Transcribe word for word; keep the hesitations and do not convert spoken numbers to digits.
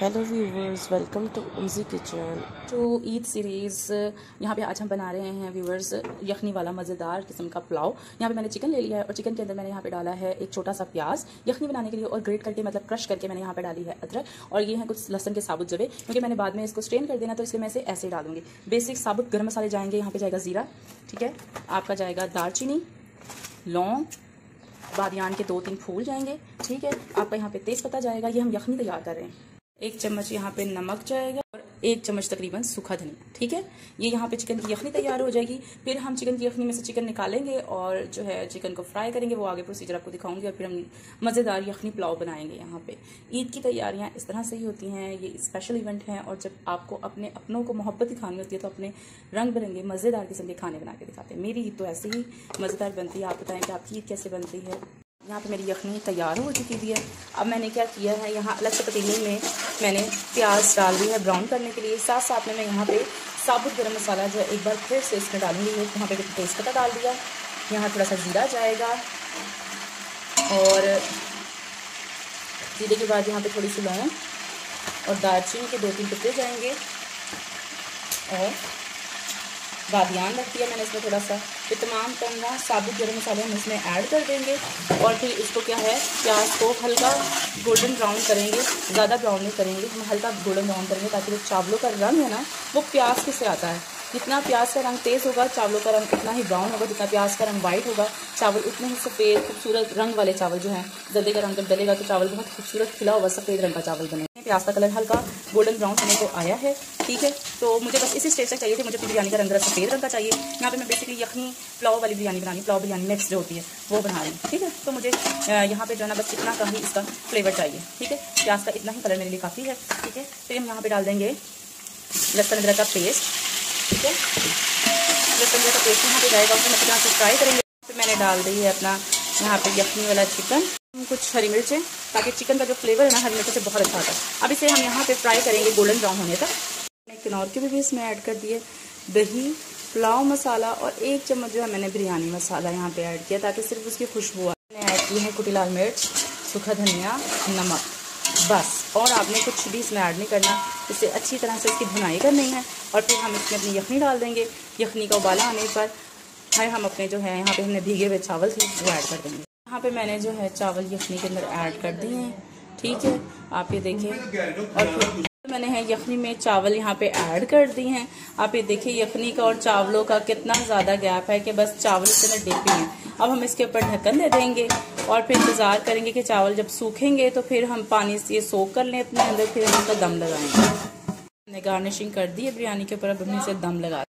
Hello viewers, welcome to उमजी kitchen. तो Eid series यहाँ पे आज हम बना रहे हैं व्यूवर्स यखनी वाला मज़ेदार किस्म का पुलाव। यहाँ पे मैंने चिकन ले लिया है और चिकन के अंदर मैंने यहाँ पे डाला है एक छोटा सा प्याज यखनी बनाने के लिए, और ग्रेट करके मतलब क्रश करके मैंने यहाँ पे डाली है अदरक, और ये है कुछ लहसन के साबुत जवे, क्योंकि मैंने बाद में इसको स्ट्रेन कर देना तो इसलिए मैं इसे ऐसे ही डालूंगी। बेसिक साबुत गर्म मसाले जाएंगे, यहाँ पे जाएगा ज़ीरा, ठीक है, आपका जाएगा दालचीनी, लौंग, बादियान के दो तीन फूल जाएंगे, ठीक है, आपका यहाँ पे तेज पत्ता जाएगा। ये हम यखनी तैयार कर रहे हैं। एक चम्मच यहाँ पे नमक जाएगा और एक चम्मच तकरीबन सूखा धनिया, ठीक है। ये यहाँ पे चिकन की यखनी तैयार हो जाएगी। फिर हम चिकन की यखनी में से चिकन निकालेंगे और जो है चिकन को फ्राई करेंगे, वो आगे प्रोसीजर आपको दिखाऊंगी, और फिर हम मज़ेदार यखनी पुलाव बनाएंगे। यहाँ पे ईद की तैयारियाँ इस तरह से ही होती हैं। ये स्पेशल इवेंट हैं, और जब आपको अपने अपनों को मोहब्बत दिखानी होती है तो अपने रंग बिरंगे मज़ेदार किस्म के खाने बना के दिखाते हैं। मेरी ईद तो ऐसे ही मज़ेदार बनती है। आप बताएं कि आपकी ईद कैसे बनती है। यहाँ पे मेरी यखनी तैयार हो चुकी थी है। अब मैंने क्या किया है, यहाँ अलग से पतीले में मैंने प्याज डाल दी है ब्राउन करने के लिए। साथ साथ में मैं यहाँ पे साबुत गरम मसाला जो है एक बार फिर से इसमें डालूंगी। यहाँ पे तेज पत्ता डाल दिया, यहाँ थोड़ा सा ज़ीरा जाएगा, और ज़ीरे के बाद यहाँ पे थोड़ी सी लौंग और दालचीनी के दो तीन टुकड़े जाएंगे, और बादियान रख दिया मैंने इसमें थोड़ा सा। ये तमाम तमाम साबुत गरम मसाले हम इसमें ऐड कर देंगे, और फिर इसको क्या है, प्याज को हल्का गोल्डन ब्राउन करेंगे, ज़्यादा ब्राउन नहीं करेंगे, हम हल्का गोल्डन ब्राउन करेंगे, ताकि जो चावलों का रंग है ना वो प्याज के से आता है। जितना प्याज का रंग तेज़ होगा चावलों का रंग उतना ही ब्राउन होगा, जितना प्याज का रंग वाइट होगा चावल उतने ही सफ़ेद खूबसूरत रंग वाले चावल जो हैं। जल्दी का रंग जब डलेगा तो चावल बहुत खूबसूरत खिला हुआ सफ़ेद रंग का चावल बनेगा। प्याज का कलर हल्का गोल्डन ब्राउन होने को आया है, ठीक है। तो मुझे बस इसी स्टेज तक चाहिए थे। मुझे अपनी बिरयानी का रंग सफ़ेद रंग का चाहिए। यहाँ पे मैं बेसिकली यखनी पुलाव वाली बिरयानी बनानी, पुलाव बिरयानी मिक्स जो होती है वो बना रही हूँ, ठीक है। तो मुझे यहाँ पे जो है ना बस इतना का ही इसका फ्लेवर चाहिए, ठीक है। प्याज का इतना ही कलर मेरे लिए काफ़ी है, ठीक है। फिर हम यहाँ पे डाल देंगे लहसुन अदरक का पेस्ट, ठीक है। लहसुन अदरक का पेस्ट यहाँ पे जाएगा, उसमें अच्छी तरह से फ्राई करेंगे। फिर मैंने डाल दी है अपना यहाँ पे यखनी वाला चिकन, कुछ हरी मिर्चें, ताकि चिकन का जो फ्लेवर है ना हरी मिर्चों से बहुत अच्छा आता है। अब इसे हम यहाँ पे फ्राई करेंगे गोल्डन ब्राउन होने तक। मैंने किनौर के भी इसमें ऐड कर दिए, दही, पुलाव मसाला, और एक चम्मच जो है मैंने बिरयानी मसाला यहाँ पे ऐड किया, ताकि सिर्फ उसकी खुशबू आए। मैंने ऐड की है कुटी लाल मिर्च, सूखा धनिया, नमक, बस। और आपने कुछ भी इसमें ऐड नहीं करना। इसे अच्छी तरह से इसकी भुनाई करनी है, और फिर हम इसमें अपनी यखनी डाल देंगे। यखनी का उबाला आने पर है हम अपने जो है यहाँ पे हमने भीगे हुए चावल थे वो ऐड कर देंगे। यहाँ पे मैंने जो है चावल यखनी के अंदर ऐड कर दिए हैं, ठीक है, आप ये देखें। और फिर मैंने है यखनी में चावल यहाँ पे ऐड कर दिए हैं। आप ये देखिए यखनी का और चावलों का कितना ज़्यादा गैप है कि बस चावल इसके अंदर डिप हैं। अब हम इसके ऊपर ढक्कन दे देंगे, और फिर इंतज़ार करेंगे कि चावल जब सूखेंगे तो फिर हम पानी से सोख कर लें अपने अंदर, फिर हम इसका दम लगाएंगे। हमने गार्निशिंग कर दी है बिरयानी के ऊपर, अब हमने इसे दम लगा